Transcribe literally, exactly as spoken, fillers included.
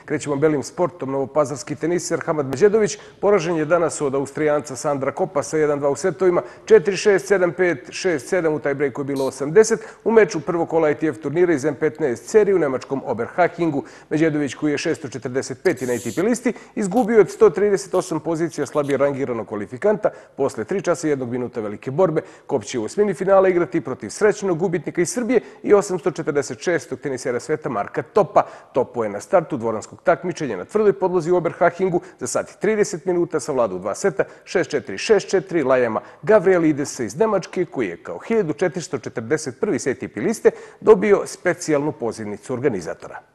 Krećemo belim sportom. Novopazarski teniser Hamad Međedović poražen je danas od Austrijanca Sandra Kopa sa jedan dva u setovima četiri šest, sedam pet, šest sedam, u tajbrejku je bilo osamdeset. U meču prvog kola A T F turnira iz M petnaest serije u nemačkom Oberhachingu Međedović, koji je šesto četrdeset peti na A T P listi, izgubio od sto trideset osam pozicija slabije rangiranog kvalifikanta. Posle tri časa i jednog minuta velike borbe, Kop će u osmini finala igrati protiv srećnog gubitnika iz Srbije i osamsto četrdeset šestog tenisera sveta Marka Topa. Topo je na startu dvoranskog takmičenja na tvrdoj podlozi u Oberhachingu za sat i trideset minuta savladao dva seta, šest četiri, šest četiri Lajama Gavrielidesa iz Nemačke, koji je kao hiljadu četiristo četrdeset prvi s A T P liste dobio specijalnu pozivnicu organizatora.